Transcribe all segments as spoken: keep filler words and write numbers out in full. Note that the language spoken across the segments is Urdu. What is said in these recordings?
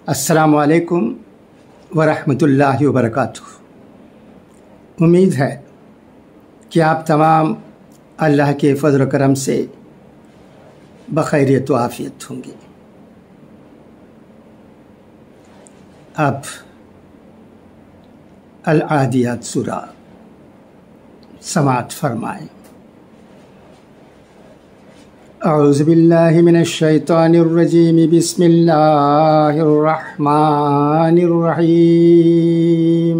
السلام علیکم ورحمۃ اللہ وبرکاتہ۔ امید ہے کہ آپ تمام اللہ کے فضل و کرم سے بخیریت و عافیت ہوں گے۔ اب العادیات سورہ سماعت فرمائیں۔ اعوذ باللہ من الشیطان الرجیم، بسم اللہ الرحمن الرحیم۔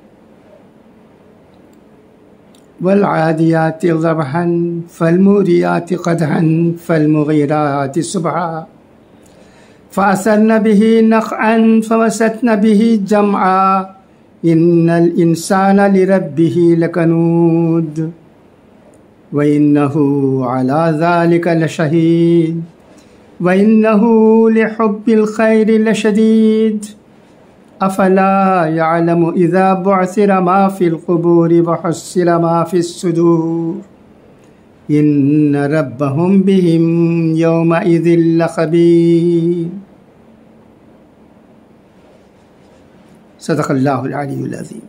والعادیات ضبحا فالموریات قدحا فالمغیرات صبحا فأثرن به نقعا فوسطن به جمعا ان الانسان لربه لکنود وَإِنَّهُ عَلَى ذَلِكَ لَشَهِيدٌ وَإِنَّهُ لِحُبِّ الْخَيْرِ لَشَدِيدٌ أَفَلَا يَعْلَمُ إِذَا بُعْثِرَ مَا فِي الْقُبُورِ وَحُصِّلَ مَا فِي الصُّدُورِ إِنَّ رَبَّهُمْ بِهِمْ يَوْمَئِذٍ لَخَبِيرٌ۔ صدق اللہ العلی العظیم۔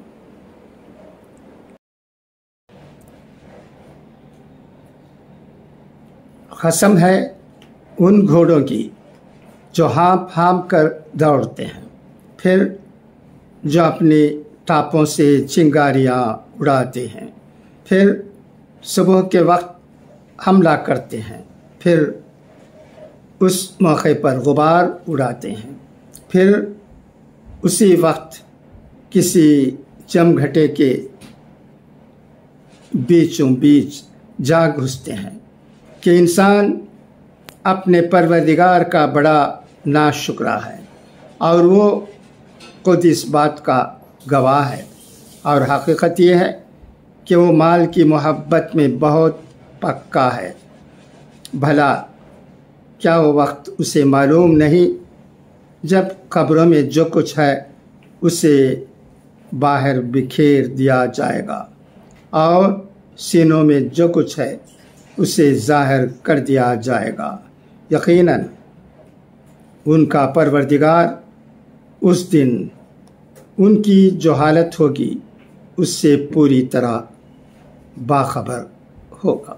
قسم ہے ان گھوڑوں کی جو ہانپ ہانپ کر دوڑتے ہیں، پھر جو اپنی ٹاپوں سے چنگاریاں اڑاتے ہیں، پھر صبح کے وقت حملہ کرتے ہیں، پھر اس موقع پر غبار اڑاتے ہیں، پھر اسی وقت کسی جمگھٹے کے بیچوں بیچ جا گھستے ہیں کہ انسان اپنے پروردگار کا بڑا ناشکرا ہے، اور وہ خود اس بات کا گواہ ہے، اور حقیقت یہ ہے کہ وہ مال کی محبت میں بہت پکا ہے۔ بھلا کیا وہ وقت اسے معلوم نہیں جب قبروں میں جو کچھ ہے اسے باہر بکھیر دیا جائے گا، اور سینوں میں جو کچھ ہے اسے ظاہر کر دیا جائے گا۔ یقیناً ان کا پروردگار اس دن ان کی جو حالت ہوگی اس سے پوری طرح باخبر ہوگا۔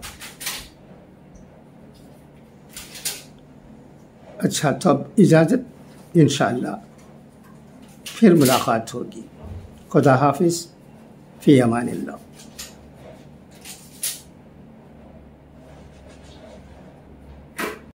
اچھا، تو اب اجازت، انشاءاللہ پھر ملاقات ہوگی۔ خدا حافظ، فی امان اللہ۔